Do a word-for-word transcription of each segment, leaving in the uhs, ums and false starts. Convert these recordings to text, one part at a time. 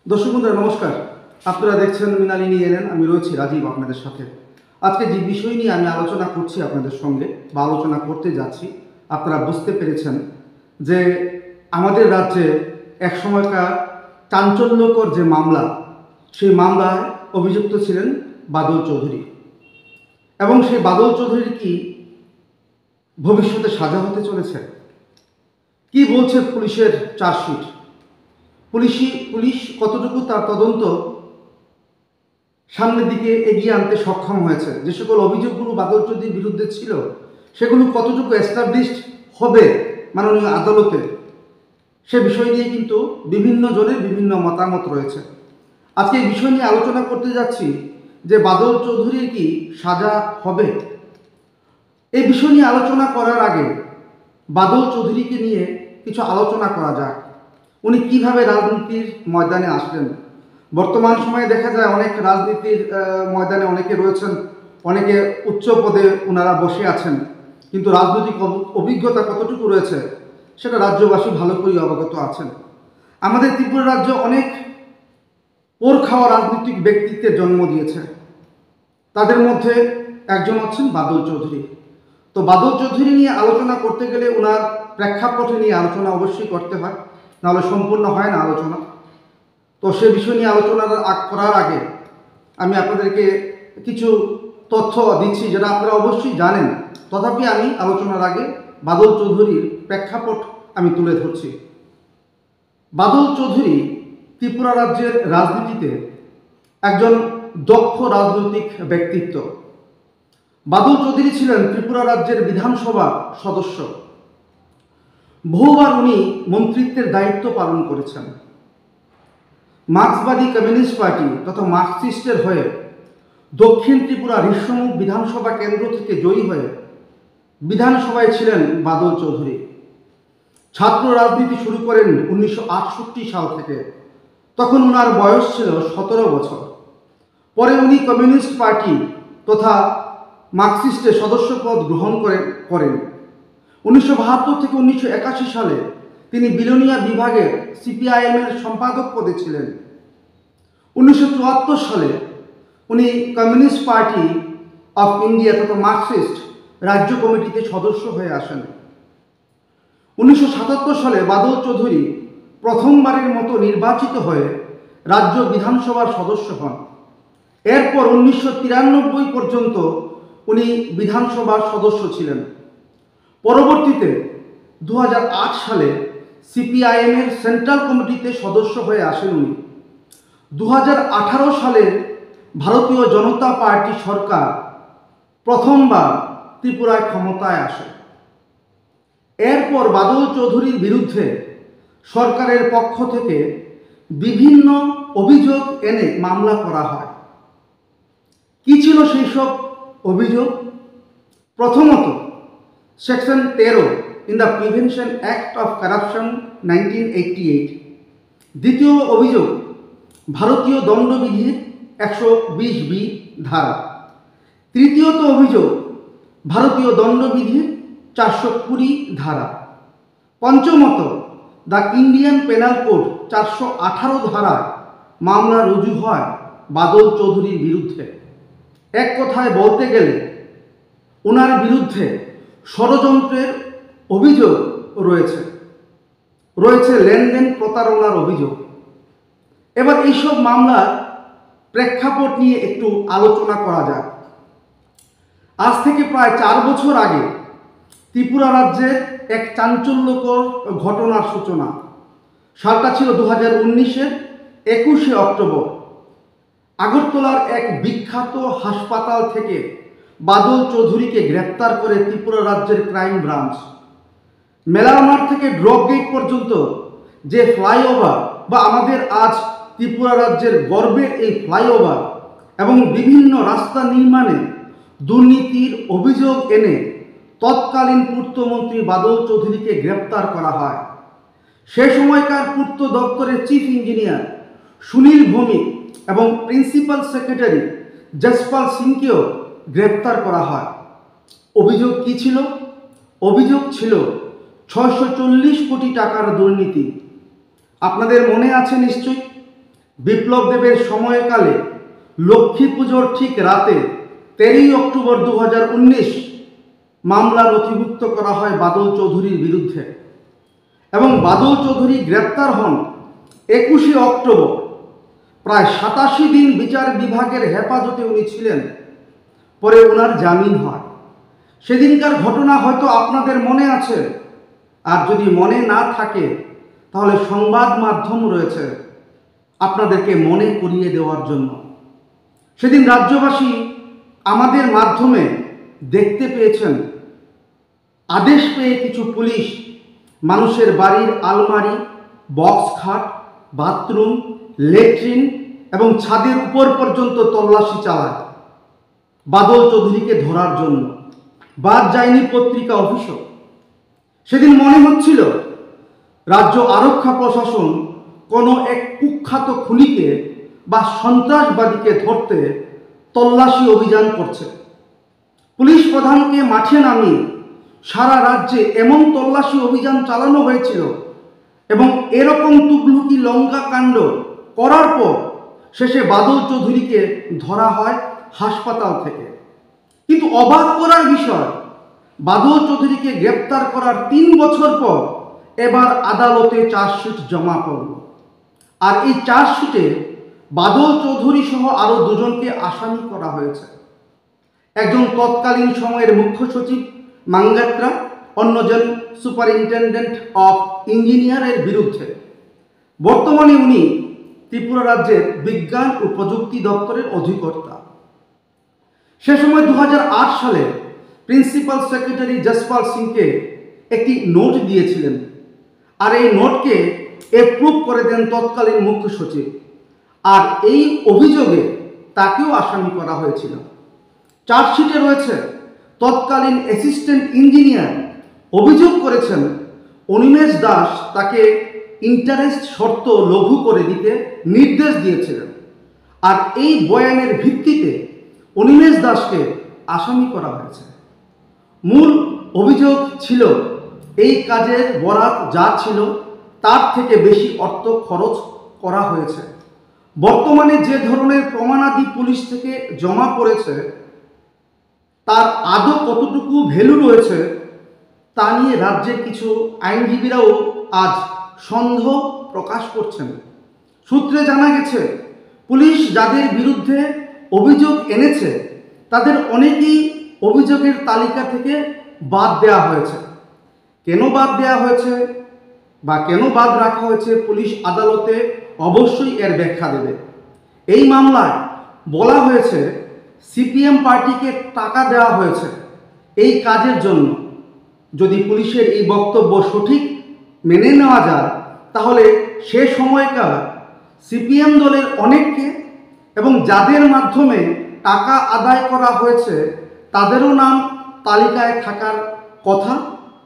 দর্শক বন্ধুরা নমস্কার। আপনারা দেখছেন মৃণালিনী এলেন, আমি রয়েছি রাজীব আপনাদের সাথে। আজকে যে বিষয় নিয়ে আমি আলোচনা করছি আপনাদের সঙ্গে বা আলোচনা করতে যাচ্ছি, আপনারা বুঝতে পেরেছেন যে আমাদের রাজ্যে এক সময়কার চাঞ্চল্যকর যে মামলা, সেই মামলায় অভিযুক্ত ছিলেন বাদল চৌধুরী। এবং সেই বাদল চৌধুরীর কি ভবিষ্যতে সাজা হতে চলেছে? কি বলছে পুলিশের চার্জশিট? পুলিশি পুলিশ কতটুকু তার তদন্ত সামনের দিকে এগিয়ে আনতে সক্ষম হয়েছে? যে সকল অভিযোগগুলো বাদল চৌধুরীর বিরুদ্ধে ছিল, সেগুলো কতটুকু এস্টাবলিশড হবে মাননীয় আদালতে, সে বিষয় নিয়ে কিন্তু বিভিন্ন জনের বিভিন্ন মতামত রয়েছে। আজকে এই বিষয় নিয়ে আলোচনা করতে যাচ্ছি যে বাদল চৌধুরীর কি সাজা হবে। এই বিষয় নিয়ে আলোচনা করার আগে বাদল চৌধুরীকে নিয়ে কিছু আলোচনা করা যাক। উনি কিভাবে রাজনীতির ময়দানে আসলেন। বর্তমান সময়ে দেখা যায় অনেক রাজনীতির ময়দানে অনেকে রয়েছেন, অনেকে উচ্চ পদে ওনারা বসে আছেন, কিন্তু রাজনৈতিক অভিজ্ঞতা কতটুকু রয়েছে সেটা রাজ্যবাসী ভালো করেই অবগত আছেন। আমাদের ত্রিপুরা রাজ্য অনেক পোর খাওয়া রাজনৈতিক ব্যক্তিত্বের জন্ম দিয়েছে। তাদের মধ্যে একজন হচ্ছেন বাদল চৌধুরী। তো বাদল চৌধুরী নিয়ে আলোচনা করতে গেলে ওনার প্রেক্ষাপটে নিয়ে আলোচনা অবশ্যই করতে হয়, নাহলে সম্পূর্ণ হয় না আলোচনা। তো সে বিষয় নিয়ে আলোচনা করার আগে আমি আপনাদেরকে কিছু তথ্য দিচ্ছি যেটা আপনারা অবশ্যই জানেন, তথাপি আমি আলোচনার আগে বাদল চৌধুরীর প্রেক্ষাপট আমি তুলে ধরছি। বাদল চৌধুরী ত্রিপুরা রাজ্যের রাজনীতিতে একজন দক্ষ রাজনৈতিক ব্যক্তিত্ব। বাদল চৌধুরী ছিলেন ত্রিপুরা রাজ্যের বিধানসভা সদস্য। বহুবার উনি মন্ত্রিত্বের দায়িত্ব পালন করেছেন। মার্ক্সবাদী কমিউনিস্ট পার্টি তথা মার্কসিস্টের হয়ে দক্ষিণ ত্রিপুরা ঋষ্যমুখ বিধানসভা কেন্দ্র থেকে জয়ী হয়ে বিধানসভায় ছিলেন বাদল চৌধুরী। ছাত্র রাজনীতি শুরু করেন উনিশশো আটষট্টি সাল থেকে। তখন ওনার বয়স ছিল সতেরো বছর। পরে উনি কমিউনিস্ট পার্টি তথা মার্কসিস্টের সদস্যপদ গ্রহণ করেন। উনিশশো বাহাত্তর থেকে উনিশশো একাশি সালে তিনি বিলোনিয়া বিভাগের সিপিআইএমের সম্পাদক পদে ছিলেন। উনিশশো চুয়াত্তর সালে উনি কমিউনিস্ট পার্টি অফ ইন্ডিয়া তথা মার্কসিস্ট রাজ্য কমিটিতে সদস্য হয়ে আসেন। উনিশশো সাতাত্তর সালে বাদল চৌধুরী প্রথমবারের মতো নির্বাচিত হয়ে রাজ্য বিধানসভার সদস্য হন। এরপর উনিশশো তিরানব্বই পর্যন্ত উনি বিধানসভার সদস্য ছিলেন। পরবর্তীতে দু হাজার আট সালে সিপিআইএমের সেন্ট্রাল কমিটিতে সদস্য হয়ে আসেন উনি। দু হাজার আঠারো সালে ভারতীয় জনতা পার্টি সরকার প্রথমবার ত্রিপুরায় ক্ষমতায় আসে। এরপর বাদল চৌধুরীর বিরুদ্ধে সরকারের পক্ষ থেকে বিভিন্ন অভিযোগ এনে মামলা করা হয়। কি ছিল সেই সব অভিযোগ? প্রথমত, সেকশন তেরো in the prevention act of corruption nineteen eighty eight. দ্বিতীয় অভিযোগ, ভারতীয় দণ্ডবিধির একশো বিশ বি ধারা। তৃতীয়ত অভিযোগ, ভারতীয় দণ্ডবিধির চারশো কুড়ি ধারা। পঞ্চমত, দ্য ইন্ডিয়ান পেনাল কোড চারশো আঠারো ধারায় মামলা রুজু হয় বাদল চৌধুরীর বিরুদ্ধে। এক কথায় বলতে গেলে ওনার বিরুদ্ধে ষড়যন্ত্রের অভিযোগ রয়েছে রয়েছে লেনদেন প্রতারণার অভিযোগ। এবার এইসব মামলার প্রেক্ষাপট নিয়ে একটু আলোচনা করা যাক। আজ থেকে প্রায় চার বছর আগে ত্রিপুরা রাজ্যের এক চাঞ্চল্যকর ঘটনার সূচনা। সালটা ছিল দু হাজার উনিশের একুশে অক্টোবর। আগরতলার এক বিখ্যাত হাসপাতাল থেকে বাদল চৌধুরীকে গ্রেপ্তার করে ত্রিপুরা রাজ্যের ক্রাইম ব্রাঞ্চ। মেলার মাঠ থেকে ড্রপ গেট পর্যন্ত যে ফ্লাইওভার বা আমাদের আজ ত্রিপুরা রাজ্যের গর্বের এই ফ্লাইওভার এবং বিভিন্ন রাস্তা নির্মাণে দুর্নীতির অভিযোগ এনে তৎকালীন পূর্তমন্ত্রী বাদল চৌধুরীকে গ্রেপ্তার করা হয়। সে সময়কার পূর্ত দপ্তরের চিফ ইঞ্জিনিয়ার সুনীল ভৌমিক এবং প্রিন্সিপাল সেক্রেটারি যশপাল সিংকেও গ্রেপ্তার করা হয়। অভিযোগ কি ছিল? অভিযোগ ছিল ছয়শো চল্লিশ কোটি টাকার দুর্নীতি। আপনাদের মনে আছে নিশ্চয়ই বিপ্লব দেবের সময়কালে লক্ষ্মী পুজোর ঠিক রাতে তেরোই অক্টোবর দু হাজার উনিশ মামলা নথিভুক্ত করা হয় বাদল চৌধুরীর বিরুদ্ধে এবং বাদল চৌধুরী গ্রেপ্তার হন একুশে অক্টোবর। প্রায় সাতাশি দিন বিচার বিভাগের হেফাজতে উনি ছিলেন, পরে ওনার জামিন হয়। সেদিনকার ঘটনা হয়তো আপনাদের মনে আছে, আর যদি মনে না থাকে তাহলে সংবাদ মাধ্যম রয়েছে আপনাদেরকে মনে করিয়ে দেওয়ার জন্য। সেদিন রাজ্যবাসী আমাদের মাধ্যমে দেখতে পেয়েছেন আদেশ পেয়ে কিছু পুলিশ মানুষের বাড়ির আলমারি, বক্স খাট, বাথরুম, ল্যাট্রিন এবং ছাদের উপর পর্যন্ত তল্লাশি চালায় বাদল চৌধুরীকে ধরার জন্য। বাদ যায়নি পত্রিকা অফিসও। সেদিন মনে হচ্ছিল রাজ্য আরক্ষা প্রশাসন কোনো এক কুখ্যাত খুনিকে বা সন্ত্রাসবাদীকে ধরতে তল্লাশি অভিযান করছে। পুলিশ প্রধানকে মাঠে নামিয়ে সারা রাজ্যে এমন তল্লাশি অভিযান চালানো হয়েছিল এবং এরকম তুগলুকি লঙ্কা কাণ্ড করার পর শেষে বাদল চৌধুরীকে ধরা হয় হাসপাতাল থেকে। কিন্তু অবাক করার বিষয়, বাদল চৌধুরীকে গ্রেপ্তার করার তিন বছর পর এবার আদালতে চার্জশিট জমা পড়ল। আর এই চার্জশিটে বাদল চৌধুরী সহ আরও দুজনকে আসামি করা হয়েছে। একজন তৎকালীন সময়ের মুখ্য সচিব মাঙ্গাত্রা, অন্যজন সুপারিনটেন্ডেন্ট অফ ইঞ্জিনিয়ারের বিরুদ্ধে। বর্তমানে উনি ত্রিপুরা রাজ্যের বিজ্ঞান ও প্রযুক্তি দপ্তরের অধিকর্তা। সে সময় দু হাজার আট সালে প্রিন্সিপাল সেক্রেটারি যশপাল সিংকে একটি নোট দিয়েছিলেন, আর এই নোটকে অ্যাপ্রুভ করে দেন তৎকালীন মুখ্য সচিব। আর এই অভিযোগে তাকেও আসামি করা হয়েছিল। চার্জশিটে রয়েছে তৎকালীন অ্যাসিস্ট্যান্ট ইঞ্জিনিয়ার অভিযোগ করেছেন অনিমেষ দাস তাকে ইন্টারেস্ট শর্ত লঘু করে দিতে নির্দেশ দিয়েছিলেন, আর এই বয়ানের ভিত্তিতে অনিমেষ দাসকে আসামি করা হয়েছে। মূল অভিযোগ ছিল এই কাজের বরাত যা ছিল তার থেকে বেশি অর্থ খরচ করা হয়েছে। বর্তমানে যে ধরনের প্রমাণাদি পুলিশ থেকে জমা পড়েছে তার আদৌ কতটুকু ভ্যালু রয়েছে তা নিয়ে রাজ্যের কিছু আইনজীবীরাও আজ সন্দেহ প্রকাশ করছেন। সূত্রে জানা গেছে পুলিশ যাদের বিরুদ্ধে অভিযোগ এনেছে তাদের অনেকেই অভিযোগের তালিকা থেকে বাদ দেওয়া হয়েছে। কেন বাদ দেওয়া হয়েছে বা কেন বাদ রাখা হয়েছে পুলিশ আদালতে অবশ্যই এর ব্যাখ্যা দেবে। এই মামলায় বলা হয়েছে সিপিএম পার্টিকে টাকা দেওয়া হয়েছে এই কাজের জন্য। যদি পুলিশের এই বক্তব্য সঠিক মেনে নেওয়া যায় তাহলে সে সময়কার সিপিএম দলের অনেককে এবং যাদের মাধ্যমে টাকা আদায় করা হয়েছে তাদেরও নাম তালিকায় থাকার কথা।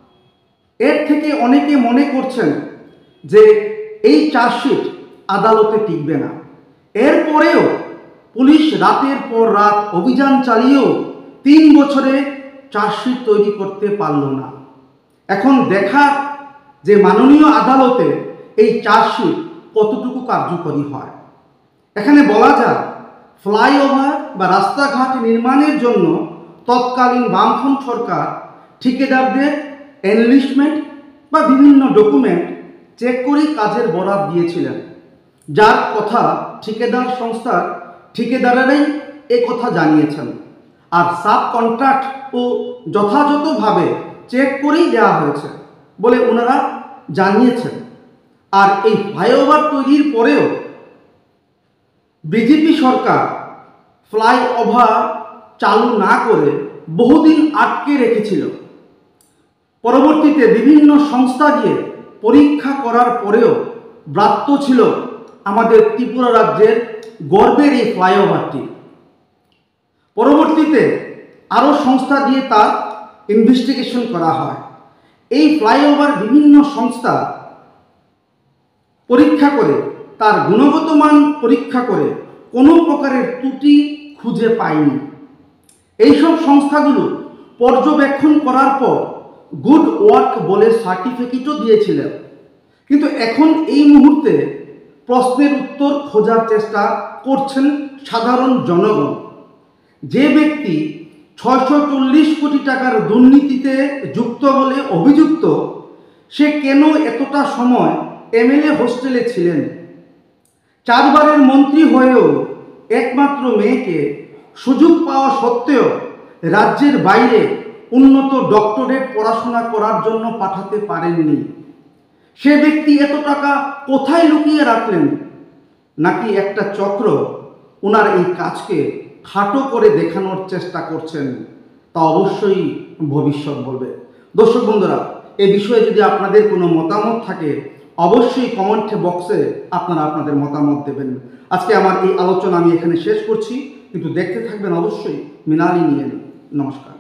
এর থেকে অনেকে মনে করছেন যে এই চার্জশিট আদালতে টিকবে না। এরপরেও পুলিশ রাতের পর রাত অভিযান চালিয়েও তিন বছরে চার্জশিট তৈরি করতে পারল না। এখন দেখা যে মাননীয় আদালতে এই চার্জশিট কতটুকু কার্যকরী হয়। এখানে বলা যায় ফ্লাইওভার বা রাস্তাঘাট নির্মাণের জন্য তৎকালীন বামফ্রন্ট সরকার ঠিকাদারদের এনলিস্টমেন্ট বা বিভিন্ন ডকুমেন্ট চেক করেই কাজের বরাত দিয়েছিলেন, যার কথা ঠিকাদার সংস্থার ঠিকাদারেরাই এ কথা জানিয়েছেন। আর সাব কন্ট্রাক্ট ও যথাযথভাবে চেক করেই দেওয়া হয়েছে বলে ওনারা জানিয়েছেন। আর এই ফ্লাইওভার তৈরির পরেও বিজেপি সরকার ফ্লাইওভার চালু না করে বহুদিন আটকে রেখেছিল। পরবর্তীতে বিভিন্ন সংস্থা দিয়ে পরীক্ষা করার পরেও ব্রাত্য ছিল আমাদের ত্রিপুরা রাজ্যের গর্বের এই ফ্লাইওভারটি। পরবর্তীতে আরও সংস্থা দিয়ে তার ইনভেস্টিগেশন করা হয়। এই ফ্লাইওভার বিভিন্ন সংস্থা পরীক্ষা করে তার গুণগত মান পরীক্ষা করে কোনো প্রকারের ত্রুটি খুঁজে পায়নি। এইসব সংস্থাগুলো পর্যবেক্ষণ করার পর গুড ওয়ার্ক বলে সার্টিফিকেটও দিয়েছিলেন। কিন্তু এখন এই মুহূর্তে প্রশ্নের উত্তর খোঁজার চেষ্টা করছেন সাধারণ জনগণ। যে ব্যক্তি ছয়শো চল্লিশ কোটি টাকার দুর্নীতিতে যুক্ত বলে অভিযুক্ত, সে কেন এতটা সময় এমএলএ হোস্টেলে ছিলেন? চারবারের মন্ত্রী হয়েও একমাত্র মেয়েকে সুযোগ পাওয়া সত্ত্বেও রাজ্যের বাইরে উন্নত ডক্টরেট পড়াশোনা করার জন্য পাঠাতে পারেননি। সে ব্যক্তি এত টাকা কোথায় লুকিয়ে রাখলেন? নাকি একটা চক্র ওনার এই কাজকে খাটো করে দেখানোর চেষ্টা করছেন? তা অবশ্যই ভবিষ্যৎ বলবে। দর্শক বন্ধুরা, এই বিষয়ে যদি আপনাদের কোনো মতামত থাকে অবশ্যই কমেন্ট বক্সে আপনারা আপনাদের মতামত দেবেন। আজকে আমার এই আলোচনা আমি এখানে শেষ করছি, কিন্তু দেখতে থাকবেন অবশ্যই মৃণালী নিয়ে। নমস্কার।